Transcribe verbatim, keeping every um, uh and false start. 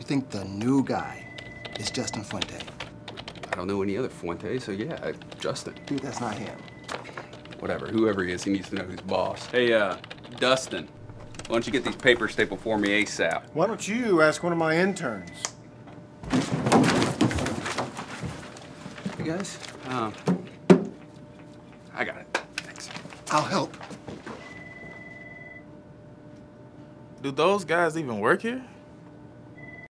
You think the new guy is Justin Fuente? I don't know any other Fuente, so yeah, Justin. Dude, that's not him. Whatever, whoever he is, he needs to know who's boss. Hey, uh, Dustin, why don't you get these papers stapled for me ASAP? Why don't you ask one of my interns? You guys, um, I got it. Thanks. I'll help. Do those guys even work here?